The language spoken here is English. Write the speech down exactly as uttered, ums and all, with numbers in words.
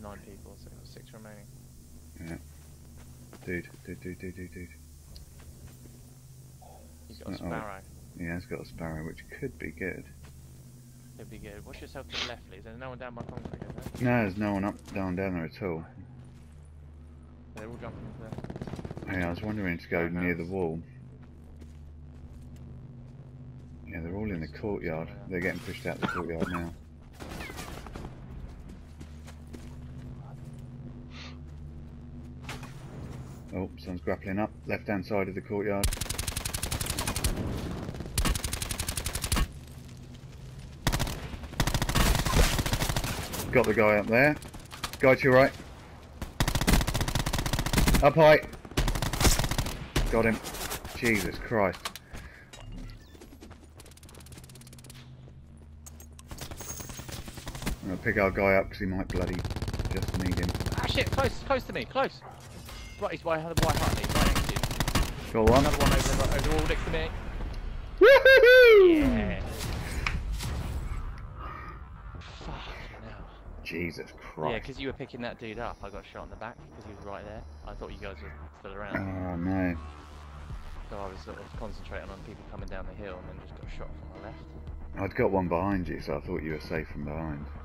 nine people, so got six remaining. Yeah. Dude, dude, dude, dude, dude, dude. He's got a sparrow. Oh, yeah, he's got a sparrow, which could be good. Could be good. Watch yourself to the left, please. There's no one down by concrete, is there? No, there's no one up, down, down there at all. They're all jumping into there. Yeah, I was wondering to go Oh, no. near the wall. Yeah, they're all in the courtyard. They're getting pushed out the courtyard now. Oh, someone's grappling up. Left hand side of the courtyard. Got the guy up there. Guy to your right. Up high. Got him. Jesus Christ. I'm gonna pick our guy up because he might bloody just need him. Ah shit, close, close to me, close. Right, he's by the white hut, he's right next to you. Got one. Another one over, over the wall next to me. Woohoo! Yeah. Fucking hell. Jesus Yeah, Christ. because you were picking that dude up, I got shot in the back because he was right there. I thought you guys were still around. Oh no. So I was sort of concentrating on people coming down the hill and then just got shot from my left. I'd got one behind you, so I thought you were safe from behind.